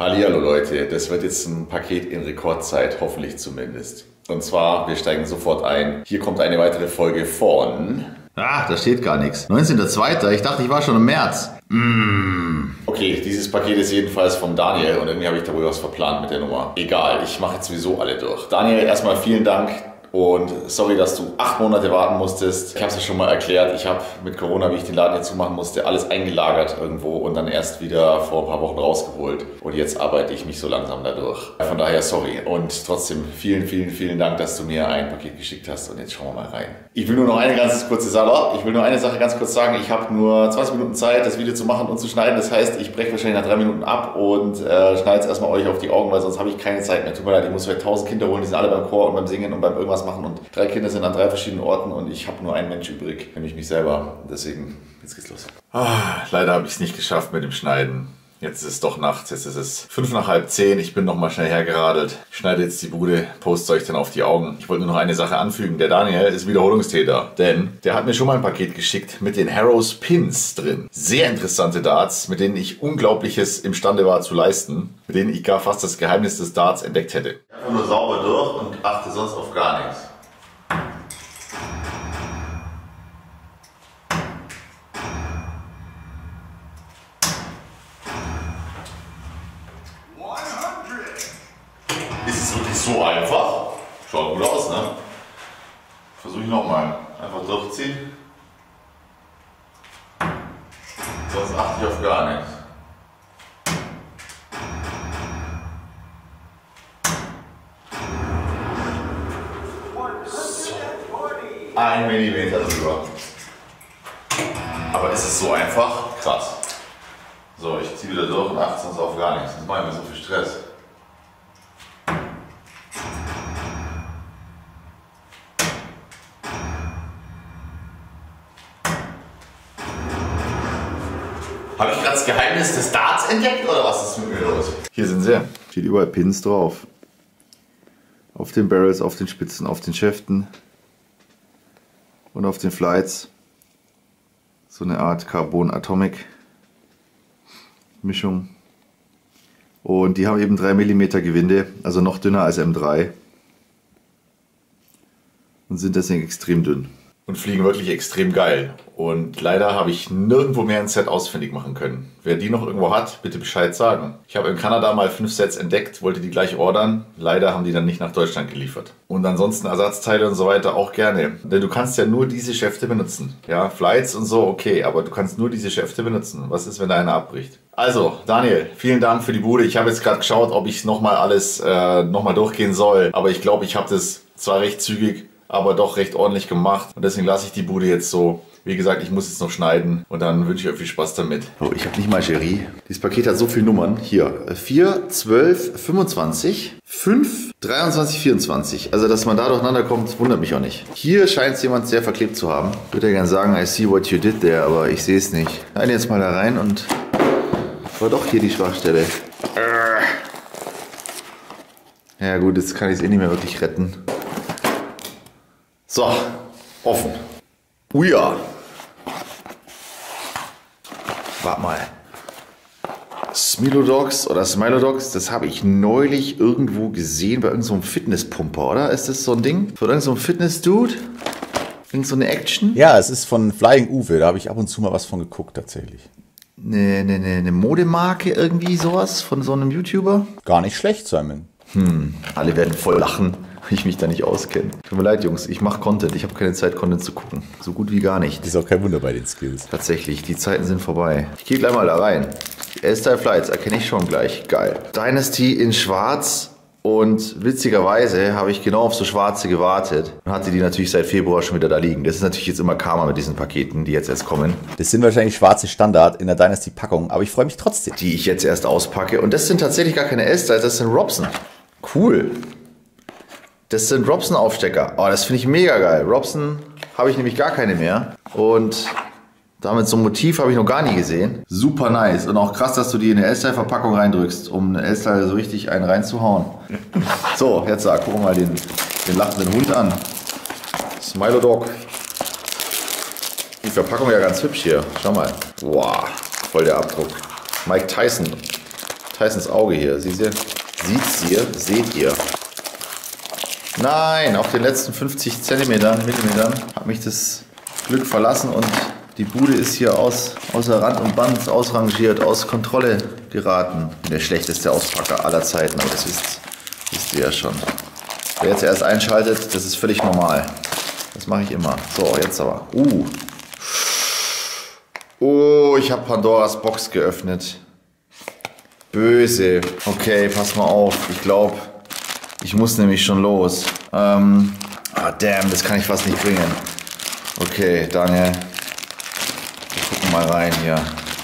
Hallihallo Leute, das wird jetzt ein Paket in Rekordzeit, hoffentlich zumindest. Und zwar, wir steigen sofort ein. Hier kommt eine weitere Folge von... Ah, da steht gar nichts. 19.02. Ich dachte, ich war schon im März. Okay, dieses Paket ist jedenfalls von Daniel und irgendwie habe ich da wohl was verplant mit der Nummer. Egal, ich mache jetzt sowieso alle durch. Daniel, erstmal vielen Dank. Und sorry, dass du 8 Monate warten musstest. Ich habe es ja schon mal erklärt. Ich habe mit Corona, wie ich den Laden jetzt zumachen musste, alles eingelagert irgendwo und dann erst wieder vor ein paar Wochen rausgeholt. Und jetzt arbeite ich mich so langsam dadurch. Von daher sorry. Und trotzdem vielen Dank, dass du mir ein Paket geschickt hast. Und jetzt schauen wir mal rein. Ich will nur noch eine Sache ganz kurz sagen. Ich habe nur 20 Minuten Zeit, das Video zu machen und zu schneiden. Das heißt, ich breche wahrscheinlich nach 3 Minuten ab und schneide es erstmal euch auf die Augen, weil sonst habe ich keine Zeit mehr. Tut mir leid, ich muss vielleicht 1000 Kinder holen. Die sind alle beim Chor und beim Singen und beim irgendwas machen und 3 Kinder sind an 3 verschiedenen Orten und ich habe nur einen Mensch übrig, nämlich mich selber. Deswegen, jetzt geht's los. Leider habe ich es nicht geschafft mit dem Schneiden. Jetzt ist es doch nachts, jetzt ist es 5 nach halb 10. Ich bin nochmal schnell hergeradelt. Ich schneide jetzt die Bude, poste euch dann auf die Augen. Ich wollte nur noch eine Sache anfügen. Der Daniel ist Wiederholungstäter, denn der hat mir schon mal ein Paket geschickt mit den Harrows Pins drin. Sehr interessante Darts, mit denen ich Unglaubliches imstande war zu leisten. Mit denen ich gar fast das Geheimnis des Darts entdeckt hätte. Einfach nur sauber durch und achte sonst auf gar nichts. Ist es wirklich so einfach? Schaut gut aus, ne? Versuche ich nochmal. Einfach durchziehen. Sonst achte ich auf gar nichts. So. 1 Millimeter drüber. Aber ist es so einfach? Krass. So, ich ziehe wieder durch und achte sonst auf gar nichts. Das macht mir so viel Stress. Habe ich gerade das Geheimnis des Darts entdeckt oder was ist mit mir los? Hier sind sie. Steht überall Pins drauf. Auf den Barrels, auf den Spitzen, auf den Schäften und auf den Flights. So eine Art Carbon-Atomic Mischung. Und die haben eben 3 mm Gewinde, also noch dünner als M3. Und sind deswegen extrem dünn. Und fliegen wirklich extrem geil. Und leider habe ich nirgendwo mehr ein Set ausfindig machen können. Wer die noch irgendwo hat, bitte Bescheid sagen. Ich habe in Kanada mal 5 Sets entdeckt, wollte die gleich ordern. Leider haben die dann nicht nach Deutschland geliefert. Und ansonsten Ersatzteile und so weiter auch gerne. Denn du kannst ja nur diese Schäfte benutzen. Ja, Flights und so, okay, aber du kannst nur diese Schäfte benutzen. Was ist, wenn da einer abbricht? Also, Daniel, vielen Dank für die Bude. Ich habe jetzt gerade geschaut, ob ich nochmal alles nochmal durchgehen soll. Aber ich glaube, ich habe das zwar recht zügig, aber doch recht ordentlich gemacht. Und deswegen lasse ich die Bude jetzt so. Wie gesagt, ich muss jetzt noch schneiden und dann wünsche ich euch viel Spaß damit. Oh, ich habe nicht mal Cherie. Dieses Paket hat so viele Nummern. Hier, 4, 12, 25, 5, 23, 24. Also, dass man da durcheinander kommt, wundert mich auch nicht. Hier scheint es jemand sehr verklebt zu haben. Ich würde ja gerne sagen, I see what you did there, aber ich sehe es nicht. Nein, jetzt mal da rein und war doch hier die Schwachstelle. Ja gut, jetzt kann ich es eh nicht mehr wirklich retten. So, offen. Uja. Warte mal. Smilodox oder Smilodox, das habe ich neulich irgendwo gesehen bei irgendeinem Fitnesspumper, oder? Ist das so ein Ding? Von irgendeinem Fitness-Dude? Irgend so eine Action? Ja, es ist von Flying Uwe, da habe ich ab und zu mal was von geguckt tatsächlich. Eine Modemarke, irgendwie sowas von so einem YouTuber? Gar nicht schlecht, Simon. Alle werden voll lachen, wenn ich mich da nicht auskenne. Tut mir leid, Jungs, ich mache Content. Ich habe keine Zeit, Content zu gucken. So gut wie gar nicht. Das ist auch kein Wunder bei den Skills. Tatsächlich, die Zeiten sind vorbei. Ich gehe gleich mal da rein. L-Style Flights erkenne ich schon gleich. Geil. Dynasty in schwarz. Und witzigerweise habe ich genau auf so schwarze gewartet und hatte die natürlich seit Februar schon wieder da liegen. Das ist natürlich jetzt immer Karma mit diesen Paketen, die jetzt erst kommen. Das sind wahrscheinlich schwarze Standard in der Dynasty-Packung, aber ich freue mich trotzdem. Die ich jetzt erst auspacke. Und das sind tatsächlich gar keine L-Styles, das sind Robson. Cool. Das sind Robson-Aufstecker. Oh, das finde ich mega geil. Robson habe ich nämlich gar keine mehr. Und damit so ein Motiv habe ich noch gar nie gesehen. Super nice. Und auch krass, dass du die in eine L-Style-Verpackung reindrückst, um eine L-Style so richtig einen reinzuhauen. So, jetzt gucken wir mal den lachenden Hund an. Smilodog. Die Verpackung ja ganz hübsch hier. Schau mal. Wow, voll der Abdruck. Mike Tyson. Scheiß ins Auge hier. Seht ihr? Seht ihr? Nein, auf den letzten 50 Millimetern hat mich das Glück verlassen und die Bude ist hier außer Rand und Band ausrangiert, aus Kontrolle geraten. Der schlechteste Auspacker aller Zeiten, aber das wisst ihr ja schon. Wer jetzt erst einschaltet, das ist völlig normal. Das mache ich immer. So, jetzt aber. Oh, ich habe Pandoras Box geöffnet. Böse. Okay, pass mal auf. Ich glaube, ich muss nämlich schon los. Damn, das kann ich fast nicht bringen. Okay, Daniel. Wir gucken mal rein hier.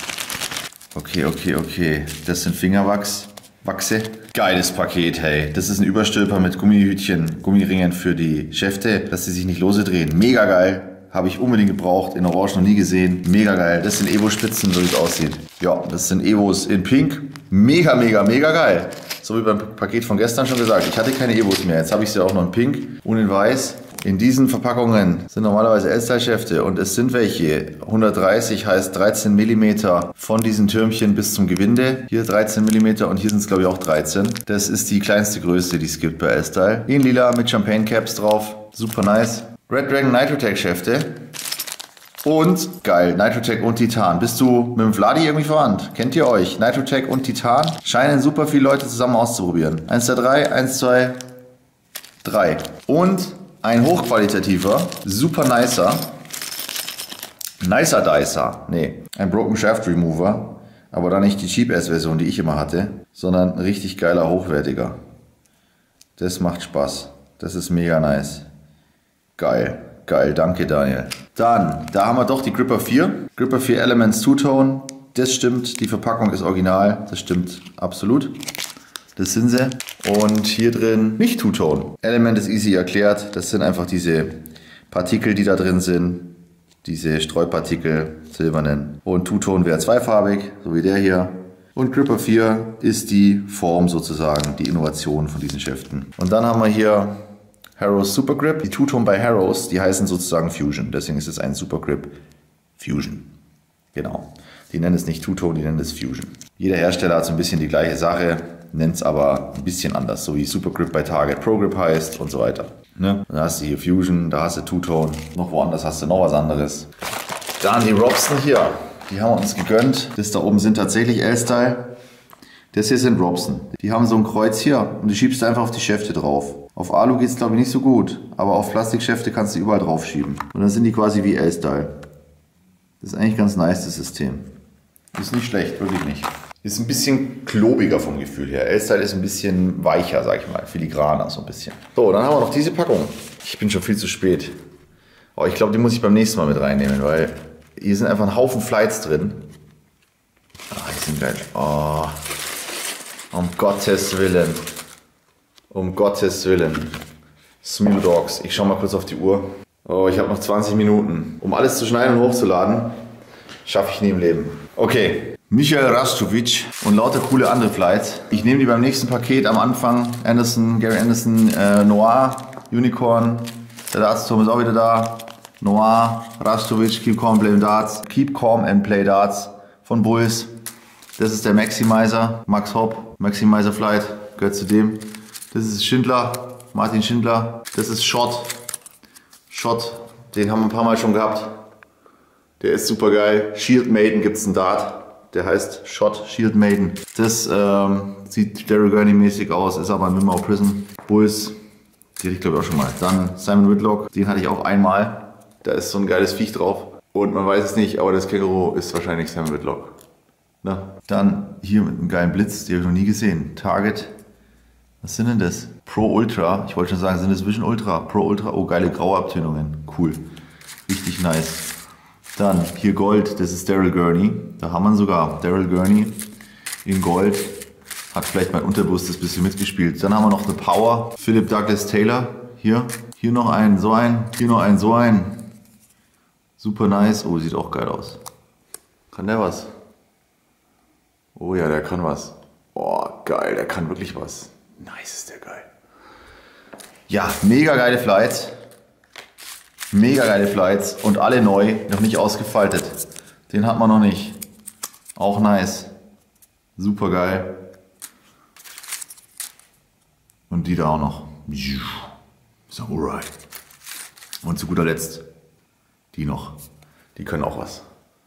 Okay. Das sind Fingerwachse. Geiles Paket, hey. Das ist ein Überstülper mit Gummihütchen, Gummiringen für die Schäfte, dass sie sich nicht lose drehen. Mega geil. Habe ich unbedingt gebraucht. In Orange noch nie gesehen. Mega geil. Das sind Evo-Spitzen, so wie es aussieht. Ja, das sind Evos in Pink. Mega geil. So wie beim Paket von gestern schon gesagt. Ich hatte keine Evos mehr. Jetzt habe ich sie auch noch in Pink und in Weiß. In diesen Verpackungen sind normalerweise L-Style-Schäfte und es sind welche. 130 heißt 13 mm von diesen Türmchen bis zum Gewinde. Hier 13 mm und hier sind es glaube ich auch 13. Das ist die kleinste Größe, die es gibt bei L-Style. In lila mit Champagne Caps drauf. Super nice. Red Dragon Nitrotech Schäfte. Und geil, Nitrotech und Titan. Bist du mit dem Vladi irgendwie verwandt? Kennt ihr euch? Nitrotech und Titan scheinen super viele Leute zusammen auszuprobieren. 1, 2, 3, 1, 2, 3. Und ein hochqualitativer, super nicer Dicer. Nee, ein Broken Shaft Remover. Aber dann nicht die Cheap-Ass-Version, die ich immer hatte, sondern ein richtig geiler, hochwertiger. Das macht Spaß. Das ist mega nice. Geil, danke Daniel. Dann, da haben wir doch die Gripper 4. Gripper 4 Elements Two-Tone. Das stimmt, die Verpackung ist original. Das stimmt absolut. Das sind sie. Und hier drin nicht Two-Tone. Element ist easy erklärt. Das sind einfach diese Partikel, die da drin sind. Diese Streupartikel, silbernen. Und Two-Tone wäre zweifarbig, so wie der hier. Und Gripper 4 ist die Form sozusagen, die Innovation von diesen Schäften. Und dann haben wir hier Harrows Super Grip. Die Two-Tone bei Harrows, die heißen sozusagen Fusion. Deswegen ist es ein Super Grip Fusion. Genau. Die nennen es nicht Two-Tone, die nennen es Fusion. Jeder Hersteller hat so ein bisschen die gleiche Sache, nennt es aber ein bisschen anders. So wie Super Grip bei Target Pro Grip heißt und so weiter. Ne? Da hast du hier Fusion, da hast du Two-Tone. Noch woanders hast du noch was anderes. Dann die Robson hier. Die haben wir uns gegönnt. Das da oben sind tatsächlich L-Style. Das hier sind Robson. Die haben so ein Kreuz hier und die schiebst du einfach auf die Schäfte drauf. Auf Alu geht es glaube ich nicht so gut, aber auf Plastikschäfte kannst du überall drauf schieben. Und dann sind die quasi wie L-Style. Das ist eigentlich ganz nice, das System. Ist nicht schlecht, wirklich nicht. Ist ein bisschen klobiger vom Gefühl her. L-Style ist ein bisschen weicher, sag ich mal. Filigraner so ein bisschen. So, dann haben wir noch diese Packung. Ich bin schon viel zu spät. Oh, ich glaube, die muss ich beim nächsten Mal mit reinnehmen, weil hier sind einfach ein Haufen Flights drin. Ah, die sind geil. Oh, um Gottes Willen. Um Gottes Willen. Smil Dogs. Ich schau mal kurz auf die Uhr. Oh, ich habe noch 20 Minuten. Um alles zu schneiden und hochzuladen, schaffe ich nie im Leben. Okay. Michael Rastovic und lauter coole andere Flights. Ich nehme die beim nächsten Paket am Anfang. Gary Anderson, Noir, Unicorn. Der Darts-Turm ist auch wieder da. Noir, Rastovic, Keep Calm, Play Darts. Keep Calm and Play Darts von Bulls. Das ist der Maximizer, Max Hopp. Maximizer Flight gehört zu dem. Das ist Schindler, Martin Schindler. Das ist Shot, den haben wir ein paar Mal schon gehabt. Der ist super geil. Shield Maiden gibt es einen Dart. Der heißt Shot Shield Maiden. Das sieht Daryl Gurney mäßig aus, ist aber ein Mimau Prison. Bulls, die hatte ich glaube ich auch schon mal. Dann Simon Whitlock, den hatte ich auch einmal. Da ist so ein geiles Viech drauf. Und man weiß es nicht, aber das Känguru ist wahrscheinlich Simon Whitlock. Na? Dann hier mit einem geilen Blitz, den habe ich noch nie gesehen. Target. Was sind denn das? Pro Ultra. Ich wollte schon sagen, sind das Vision Ultra? Pro Ultra. Oh, geile graue Abtönungen. Cool. Richtig nice. Dann hier Gold. Das ist Daryl Gurney. Da haben wir sogar. Daryl Gurney in Gold. Hat vielleicht mein Unterbewusstes ein bisschen mitgespielt. Dann haben wir noch eine Power. Philip Douglas Taylor. Hier. Hier noch einen, so einen. Hier noch einen, so einen. Super nice. Oh, sieht auch geil aus. Kann der was? Oh ja, der kann was. Oh, geil. Der kann wirklich was. Nice, ist der geil. Ja, mega geile Flights. Mega geile Flights. Und alle neu, noch nicht ausgefaltet. Den hat man noch nicht. Auch nice. Super geil. Und die da auch noch. Samurai. Und zu guter Letzt die noch. Die können auch was.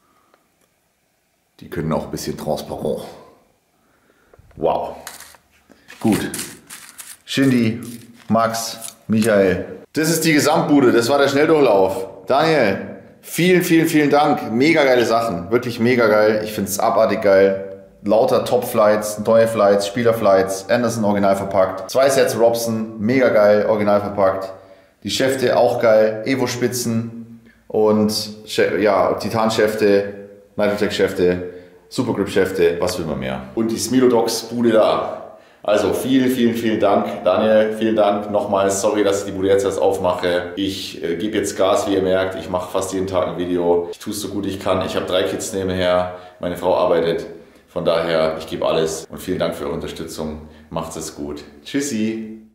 Die können auch ein bisschen transparent. Wow. Gut. Shindy, Max, Michael. Das ist die Gesamtbude. Das war der Schnelldurchlauf. Daniel, vielen, vielen, vielen Dank. Mega geile Sachen. Wirklich mega geil. Ich finde es abartig geil. Lauter Top-Flights, neue Flights, Spieler-Flights, Anderson original verpackt. 2 Sets Robson, mega geil, original verpackt. Die Schäfte auch geil, Evo-Spitzen und ja, Titan-Schäfte, Nitrotech-Schäfte, Supergrip-Schäfte, was will man mehr. Und die Smilodox-Bude da. Also vielen, vielen, vielen Dank, Daniel, vielen Dank nochmals. Sorry, dass ich die Bude jetzt erst aufmache. Ich gebe jetzt Gas, wie ihr merkt. Ich mache fast jeden Tag ein Video. Ich tue es so gut ich kann. Ich habe 3 Kids nebenher. Meine Frau arbeitet. Von daher, ich gebe alles und vielen Dank für eure Unterstützung. Macht's es gut. Tschüssi.